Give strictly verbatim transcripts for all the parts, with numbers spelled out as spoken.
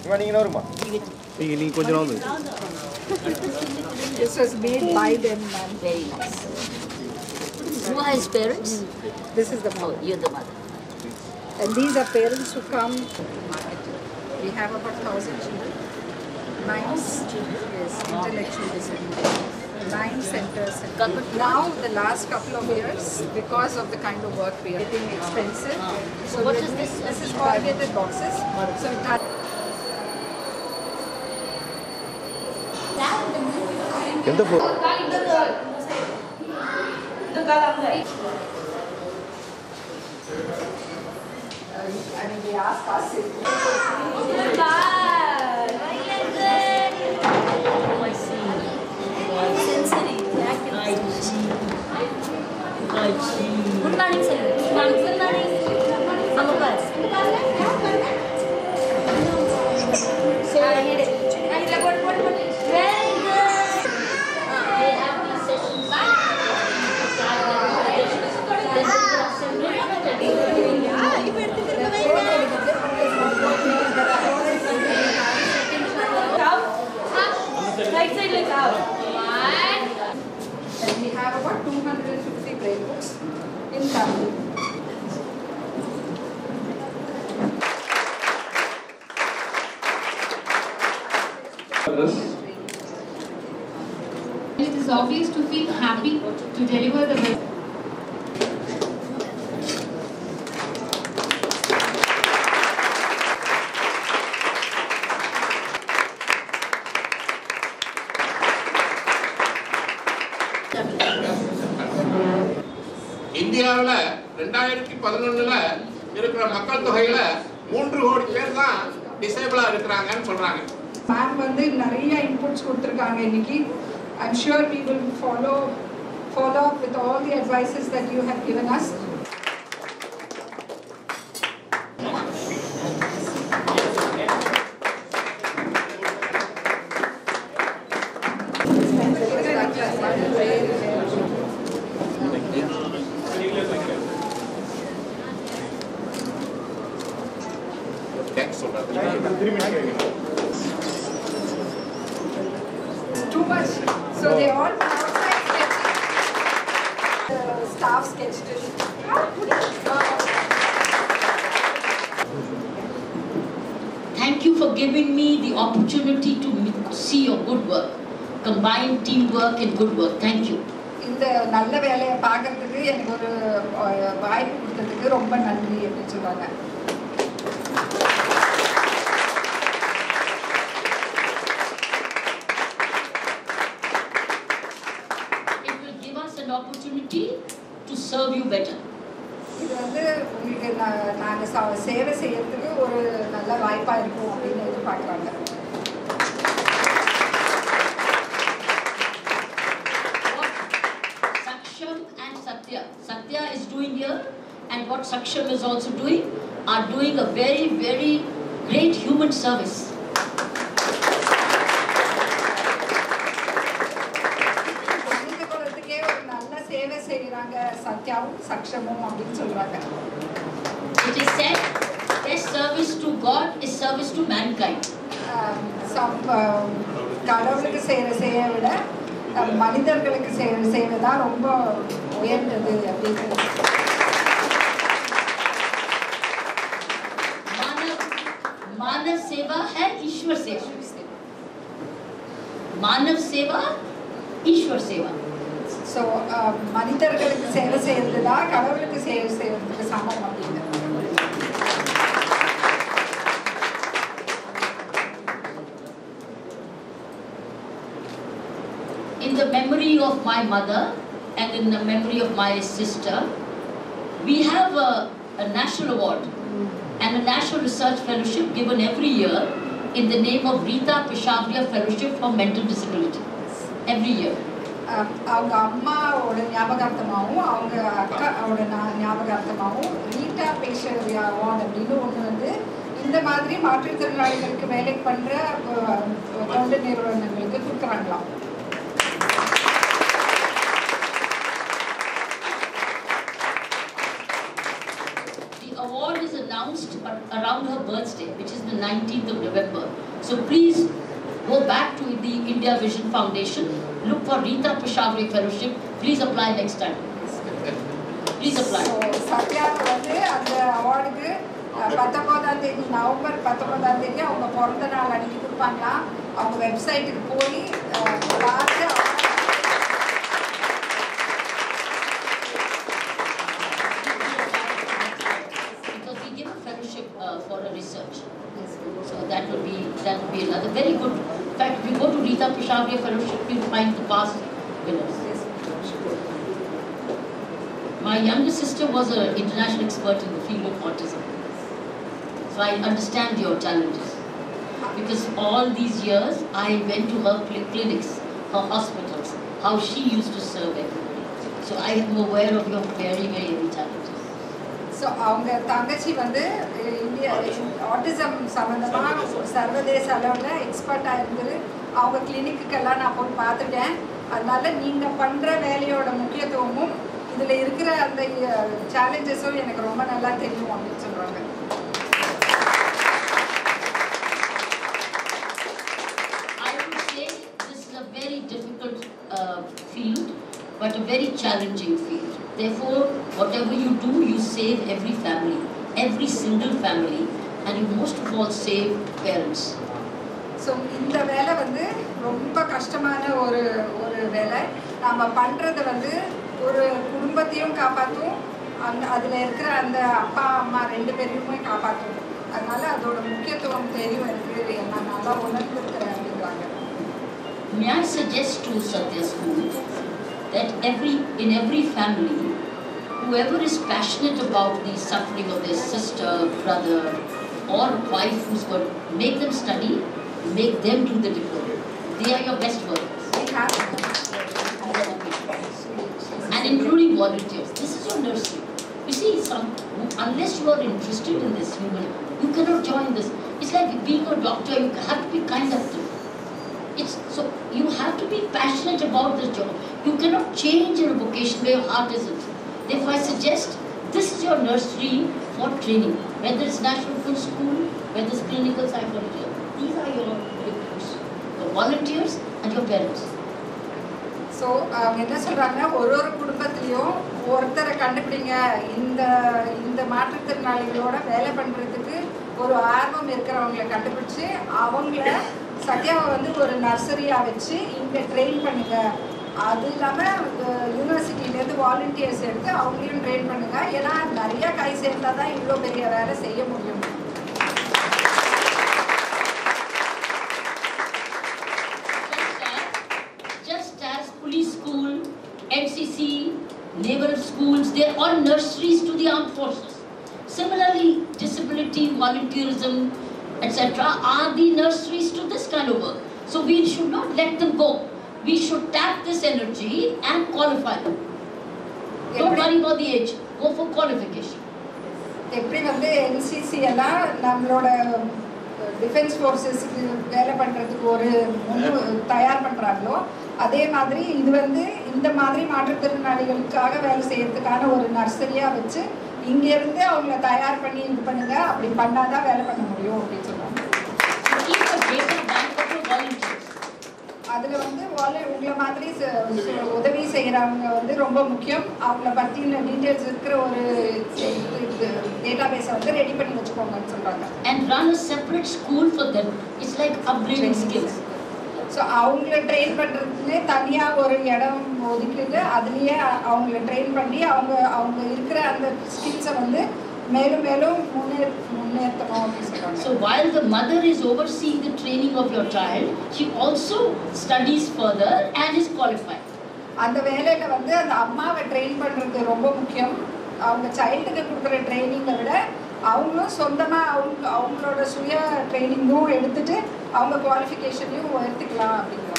This was made by them, ma'am. Very nice. Who are his parents? This is the mother. Oh, you're the mother. And these are parents who come. We have about one thousand children. Nine yes, intellectual disability. Nine centers. Now, the last couple of years, because of the kind of work we are getting expensive. So what is this? This is corrugated boxes. So it has I mean, they ask us if Good morning, sir. Good morning. Good morning. So, very good. They have these sessions. Right side looks out. and we have about two hundred fifty braille books in Tamil. It is obvious to feel happy to deliver the message. இந்தியாவில் ரெண்டாயிரத்தி பதினொன்னுல இருக்கிற மக்கள் தொகையில மூன்று கோடி பேர் தான் டிசேபிளா இருக்கிறாங்கன்னு சொல்றாங்க. மேம் வந்து நிறைய இன்புட்ஸ் கொடுத்துருக்காங்க இன்னைக்கு. I'm sure we will follow follow up with all the advices that you have given us. Too much. So they all outside sketching. The staff sketched it. Thank you for giving me the opportunity to see your good work. Combined teamwork and good work. Thank you. இந்த நல்ல வேலையை பார்க்கறதுக்கு எனக்கு ஒரு வாய்ப்பு கொடுத்ததுக்கு ரொம்ப நன்றி அப்படின்னு சொல்றாங்க. An opportunity to serve you better. இது வந்து உங்களுக்கு நாங்க சேவை செய்யறதுக்கு ஒரு நல்ல வாய்ப்பா இருக்கும் அப்படின்னு எதிர்பார்க்கறாங்க. What Saksham and Satya, Satya is doing here, and what Saksham is also doing, are doing a very, very great human service. It is said, best service to God is service to mankind. கடவுளுக்கு செய்யற சேவை விட மனிதர்களுக்கு செய்யற சேவை தான் ரொம்ப உயர்ந்தது அப்படின்னு. मानव सेवा है ईश्वर सेवा. मानव सेवा ईश्वर सेवा. So மனிதர்களுக்கு சேவை செய்யறது தான் கடவுளுக்கு சேவை செய்யறதுக்கு சமம் அப்படின்னு. In the memory of my mother and in the memory of my sister, we have a, a national award and a national research fellowship given every year in the name of Rita Peshavria Fellowship for Mental Disability. Every year. அவங்க அம்மாவோட ஞாபகார்த்தமாகவும் அவங்க அக்காவோட ஞாபகார்த்தமாகவும் Rita பேஷரியா award அப்படின்னு ஒன்று வந்து இந்த மாதிரி மாற்றுத்திறனாளிகளுக்கு வேலை பண்ணுற தொண்டு நிறுவனங்களுக்கு கொடுக்குறாங்களாம். The award is announced but around her birthday, which is the nineteenth of November. So please go back to the India Vision Foundation, look for Rita Peshavre Fellowship. Please apply next time. Please apply. So, Satya வந்து அந்த அவார்டுக்கு பத்தொன்பதாம் தேதி November பத்தொன்பதாம் தேதி அவங்க பிறந்த நாள் அன்னைக்கு கொடுப்பாங்களாம். அவங்க வெப்சைட்டுக்கு போய் பார்த்து because we give a fellowship uh, for a research. So that would be that would be another very good. In fact, if you go to Rita Peshavre Fellowship, you'll find the past winners. My younger sister was an international expert in the field of autism. So I understand your challenges. Because all these years, I went to her cl clinics, her hospitals, how she used to serve everybody. So I am aware of your very, very, very challenges. So அவங்க தங்கச்சி வந்து India autism சம்மந்தமாக சர்வதேச அளவில் எக்ஸ்பர்ட்டாக இருந்தது. அவங்க கிளினிக்குக்கெல்லாம் நான் போய் பார்த்துட்டேன். அதனால நீங்கள் பண்ணுற வேலையோட முக்கியத்துவமும் இதில் இருக்கிற அந்த சேலஞ்சஸும் எனக்கு ரொம்ப நல்லா தெரியும் அப்படின்னு சொல்கிறாங்க. I would say this is a very difficult uh, field, but a very challenging field. Therefore, whatever you do, you save every family, every single family, and you most of all save parents. So இந்த வேலை வந்து ரொம்ப கஷ்டமான ஒரு ஒரு வேலை. நம்ம பண்ணுறது வந்து ஒரு குடும்பத்தையும் காப்பாற்றும், அந்த அதில் இருக்கிற அந்த அப்பா அம்மா ரெண்டு பேரையுமே காப்பாற்றும். அதனால அதோட முக்கியத்துவம் தெரியும் எனக்கு, நான் நல்லா உணர்ந்துருக்கிறேன் அப்படின்றாங்க. May I suggest to Satya School that every in every family, whoever is passionate about the suffering of their sister, brother, or wife who's got, make them study, make them do the diploma. They are your best workers. And including volunteers. This is your nursery. You see, some, unless you are interested in this, you will, you cannot join this. It's like being a doctor, you have to be kind of. It's, so you have to be passionate about this job. You cannot change your vocation where your heart isn't. Therefore, I suggest this is your nursery for training. Whether it's National Full School, whether it's clinical psychology, these are your recruits, your volunteers and your parents. So அவங்க என்ன சொல்கிறாங்கன்னா, ஒரு ஒரு குடும்பத்துலேயும் ஒருத்தரை கண்டுபிடிங்க, இந்த இந்த மாற்றுத்திறனாளிகளோட வேலை பண்ணுறதுக்கு ஒரு ஆர்வம் இருக்கிறவங்களை கண்டுபிடிச்சி அவங்கள சத்யாவை வந்து ஒரு நர்சரியாக வச்சு இங்கே ட்ரெயின் பண்ணுங்க. அது இல்லாமல் யூனிவர்சிட்டியிலேருந்து வாலண்டியர்ஸ் எடுத்து அவங்களையும் ட்ரெயின் பண்ணுங்க. ஏன்னா நிறையா கை சேர்ந்தால் தான் இவ்வளோ பெரிய வேலை செய்ய முடியும். Just as police school, N C C, naval schools, they are all nurseries to the armed forces. Similarly, disability, volunteerism, et cetera are the nurseries to this kind of work. So we should not let them go. We should tap this energy and qualify them. Don't worry about the age. Go for qualification. எப்படி வந்து N C C எல்லாம் நம்மளோட defence ஃபோர்ஸஸ்க்கு வேலை பண்ணுறதுக்கு ஒரு முன்னு தயார் பண்ணுறாங்களோ, அதே மாதிரி இது வந்து இந்த மாதிரி மாற்றுத்திறனாளிகளுக்காக வேலை செய்யறதுக்கான ஒரு நர்சரியாக வச்சு இங்கேருந்து அவங்கள தயார் பண்ணி இது பண்ணுங்க. அப்படி பண்ணாதான் வேலை பண்ண முடியும் அப்படின்னு சொல்லுவாங்க. அதில் வந்து உங்களை மாதிரி உதவி செய்கிறவங்க வந்து ரொம்ப முக்கியம். அவங்கள பற்றின டீட்டெயில்ஸ் இருக்கிற ஒரு டேட்டா பேஸை வந்து ரெடி பண்ணி வச்சுக்கோங்கன்னு சொல்கிறாங்க. And run a separate school for them. It's like upgrading skills. So அவங்கள ட்ரெயின் பண்ணுறதுக்குன்னே தனியாக ஒரு இடம் ஒதுக்கிட்டு அதுலேயே அவங்கள ட்ரெயின் பண்ணி அவங்க அவங்க இருக்கிற அந்த ஸ்கில்ஸை வந்து மேலும் மேலும் முன்னே முன்னேற்றணும் அப்படின்னு சொல்கிறாங்க. So while the mother is overseeing the training of your child, she also studies further and is qualified. அந்த வேலையில் வந்து அந்த அம்மாவை ட்ரெயின் பண்ணுறது ரொம்ப முக்கியம். அவங்க சைல்டுக்கு கொடுக்குற ட்ரைனிங்கை விட அவங்களும் சொந்தமாக அவங்க அவங்களோட சுய ட்ரைனிங்கும் எடுத்துட்டு அவங்க குவாலிஃபிகேஷனையும் உயர்த்திக்கலாம் அப்படிங்கிறாங்க.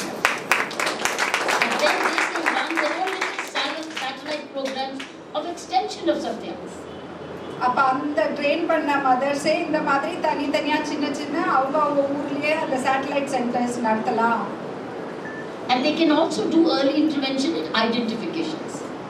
Of extension of Satya. அப்போ அந்த ட்ரெயின் பண்ண மதர்ஸே இந்த மாதிரி தனித்தனியாக சின்ன சின்ன அவங்க அவங்க ஊர்லேயே அந்த சேட்டலைட் சென்டர்ஸ் நடத்தலாம். And they can also do early intervention and identifications.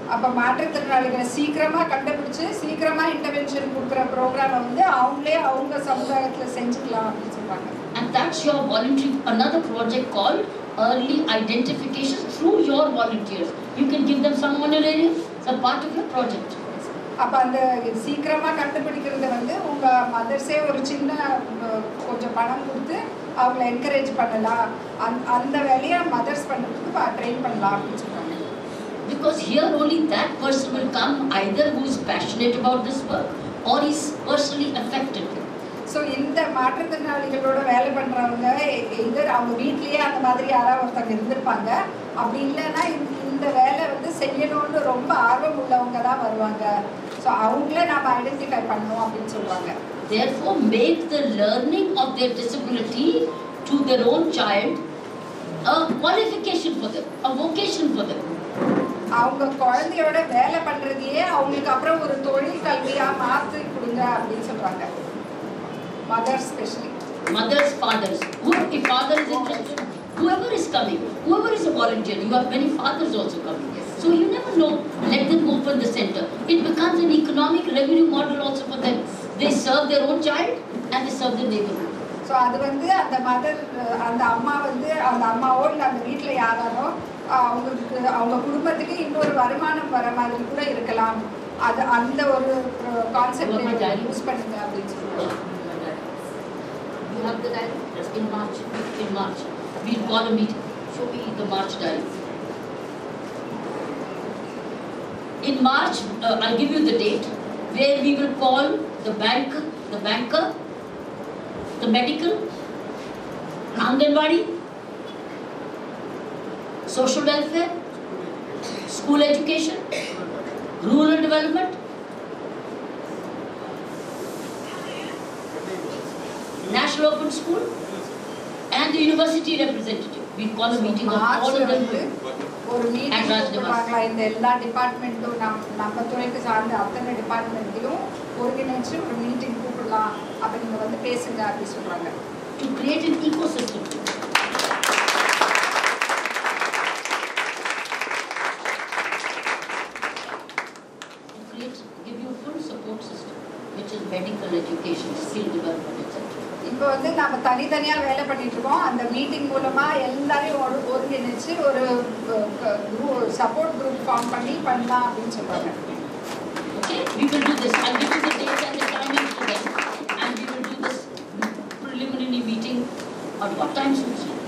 அப்போ மாற்றுத்திறனாளிகளை சீக்கிரமாக கண்டுபிடிச்சு சீக்கிரமாக இன்டர்வென்ஷன் கொடுக்குற ப்ரோக்ராமை வந்து அவங்களே அவங்க சமுதாயத்தில் செஞ்சுக்கலாம் அப்படின்னு சொல்லுவாங்க. And that's your voluntary, another project called early identification through your volunteers. You can give them some honorarium, some part of your project. அப்போ அந்த சீக்கிரமாக கண்டுபிடிக்கிறது வந்து உங்கள் மதர்ஸே ஒரு சின்ன கொஞ்சம் பணம் கொடுத்து அவங்கள என்கரேஜ் பண்ணலாம். அந் அந்த வேலையை மதர்ஸ் பண்ணுறதுக்கு ட்ரெயின் பண்ணலாம் அப்படின்னு சொல்லுவாங்க. Because here only that person will come either who is passionate about this work or is personally affected. So இந்த மாற்றுத்திறனாளிகளோட வேலை பண்ணுறவங்க எதர் அவங்க வீட்லேயே அந்த மாதிரி யாராவது ஒருத்தவங்க இருந்திருப்பாங்க. அப்படி இல்லைன்னா இந்த வேலை வந்து செய்யணும்னு ரொம்ப ஆர்வம் உள்ளவங்க தான் வருவாங்க. ஸோ அவங்கள நம்ம ஐடென்டிஃபை பண்ணணும் அப்படின்னு சொல்லுவாங்க. Therefore, make the learning of their disability to their own child a qualification for them, a vocation for them. அவங்க குழந்தையோட வேலை பண்ணுறதையே அவங்களுக்கு அப்புறம் ஒரு தொழில் கல்வியாக மாற்றி கொடுங்க அப்படின்னு சொல்கிறாங்க. Mothers especially. Mothers, fathers. Who, if father is interested, whoever is coming, whoever is a volunteer, you have many fathers also coming. Yes. So you never know. Let them open the center. It becomes an economic revenue model also for them. They serve their own child and they serve their neighborhood. So அது வந்து அந்த mother அந்த அம்மா வந்து அந்த அம்மாவோ இல்லை அந்த வீட்டில் யாராரோ அவங்களுக்கு அவங்க குடும்பத்துக்கு இன்னொரு வருமானம் வர மாதிரி கூட இருக்கலாம். அது அந்த ஒரு கான்செப்ட் யூஸ் பண்ணுங்க அப்படின்னு சொல்லுவாங்க. You have the diary? Yes. In March. In March. We'll call a meeting. Show me the March diary. In March, uh, I'll give you the date where we will call the bank, the banker, the medical, Anganwadi, social welfare, school education, rural development, National Open School, and the university representative. We call a meeting of all of them. ஒரு meeting கூப்பிடுவாங்க. இந்த எல்லா டிபார்ட்மெண்ட்டும் நம் நம்ம துறைக்கு சார்ந்த அத்தனை டிபார்ட்மெண்ட்லையும் ஒருங்கிணைச்சு ஒரு மீட்டிங் கூப்பிடலாம். அப்போ நீங்கள் வந்து பேசுங்க அப்படின்னு சொல்கிறாங்க. To create an ecosystem. To create, give you a full support system, which is medical education, skill development, et cetera. இப்போ வந்து நம்ம தனித்தனியாக வேலை பண்ணிட்டு இருக்கோம். அந்த மீட்டிங் மூலமாக எல்லாரையும் ஒரு ஒருங்கிணைச்சு ஒரு சப்போர்ட் குரூப் ஃபார்ம் பண்ணி பண்ணலாம் அப்படின்னு சொல்கிறாங்க. Okay, we will do this. I'll give you the dates and the timing to them, and we will do this preliminary meeting at what time suits you?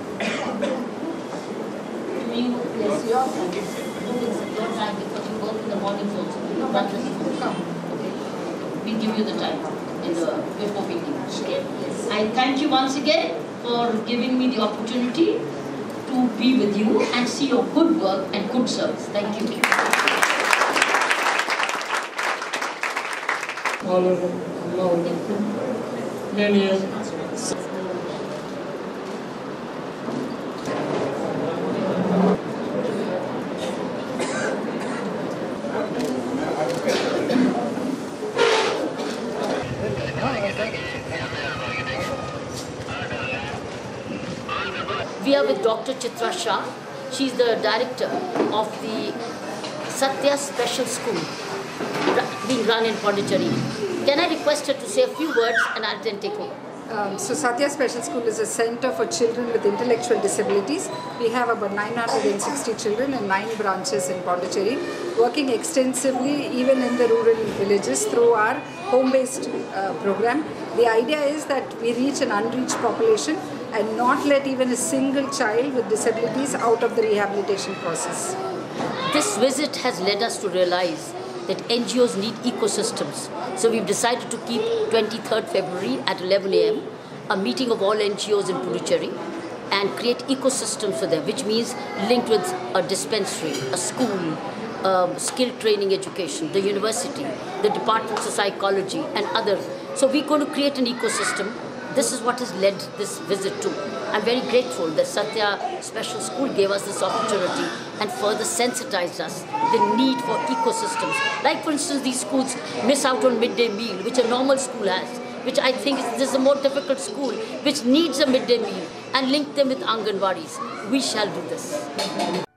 To you? Yes, you are. Your time, because you work in the mornings also. No, but he will come. We give you the time in the before meeting. Okay? Yes. I thank you once again for giving me the opportunity to be with you and see your good work and good service. Thank you. All of them, many years. We are with Doctor Chitra Shah. She is the director of the Satya Special School being run in Pondicherry. Can I request her to say a few words and I'll then take over? Um, so Satya Special School is a center for children with intellectual disabilities. We have about nine hundred sixty children in nine branches in Pondicherry, working extensively even in the rural villages through our home-based uh, program. The idea is that we reach an unreached population and not let even a single child with disabilities out of the rehabilitation process. This visit has led us to realize that N G Os need ecosystems. So we've decided to keep twenty-third February at eleven a m a meeting of all N G Os in Puducherry and create ecosystems for them, which means linked with a dispensary, a school, um, skill training education, the university, the departments of psychology and other. So we're going to create an ecosystem. This is what has led this visit to. I'm very grateful that Satya Special School gave us this opportunity and further sensitized us the need for ecosystems. Like for instance, these schools miss out on midday meal, which a normal school has, which I think is, this is a more difficult school, which needs a midday meal, and link them with Anganwadis. We shall do this.